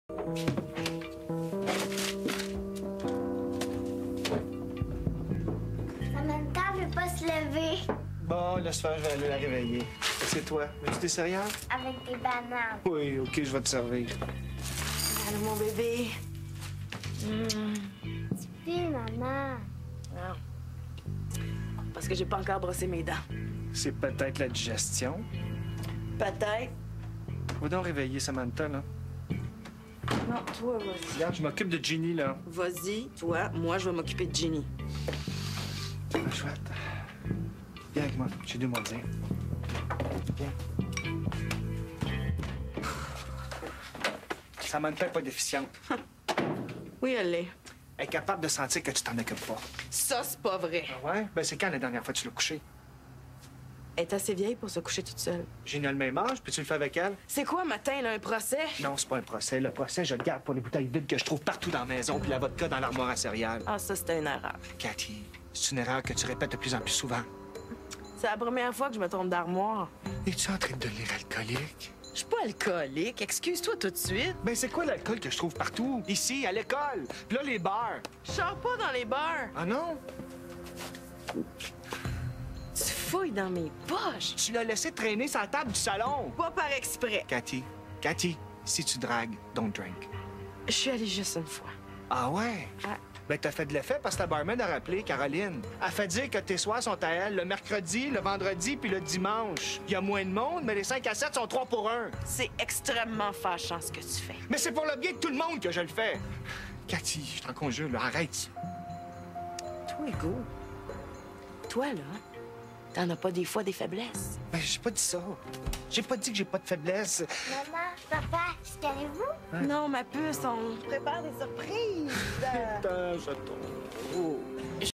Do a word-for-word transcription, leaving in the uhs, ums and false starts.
Samantha veut pas se lever. Bon, laisse faire, je vais aller la réveiller. C'est toi. Veux-tu des céréales? Avec des bananes. Oui, OK, je vais te servir. Allô, mon bébé. Mmh. Puis, maman. Ah. Parce que j'ai pas encore brossé mes dents. C'est peut-être la digestion. Peut-être. Va donc réveiller Samantha, là. Non, toi, vas-y. Regarde, je m'occupe de Ginny, là. Vas-y, toi. Moi, je vais m'occuper de Ginny. Ah, chouette. Viens avec moi, j'ai deux mots à dire. Viens. Samantha n'est pas déficiente. Oui, elle l'est. Elle est capable de sentir que tu t'en occupes pas. Ça, c'est pas vrai. Ah ouais? Ben, c'est quand la dernière fois que tu l'as couchée? Elle est assez vieille pour se coucher toute seule. Ginny a le même âge, puis tu le fais avec elle? C'est quoi, matin, elle a un procès? Non, c'est pas un procès. Le procès, je le garde pour les bouteilles vides que je trouve partout dans la maison, puis la vodka dans l'armoire à céréales. Ah, ça, c'était une erreur. Cathy, c'est une erreur que tu répètes de plus en plus souvent. C'est la première fois que je me trompe d'armoire. Es-tu en train de devenir alcoolique? Je suis pas alcoolique. Excuse-toi tout de suite. Ben, c'est quoi l'alcool que je trouve partout? Ici, à l'école. Puis là, les bars. Je sors pas dans les bars. Ah non? Tu fouilles dans mes poches. Tu l'as laissé traîner sur la table du salon. Pas par exprès. Cathy, Cathy, si tu dragues, don't drink. Je suis allée juste une fois. Ah ouais? Ah. Ben, t'as fait de l'effet parce que ta barmaid a rappelé, Caroline. Elle fait dire que tes soirs sont à elle le mercredi, le vendredi puis le dimanche. Il y a moins de monde, mais les cinq à sept sont trois pour un. C'est extrêmement fâchant ce que tu fais. Mais c'est pour le bien de tout le monde que je le fais. Cathy, je t'en conjure, là, arrête. Toi, Hugo, toi, là, t'en as pas des fois des faiblesses? Ben, j'ai pas dit ça. J'ai pas dit que j'ai pas de faiblesse. Maman, papa, c'est allez-vous? Hein? Non, ma puce, on prépare des surprises. Putain, je tombe.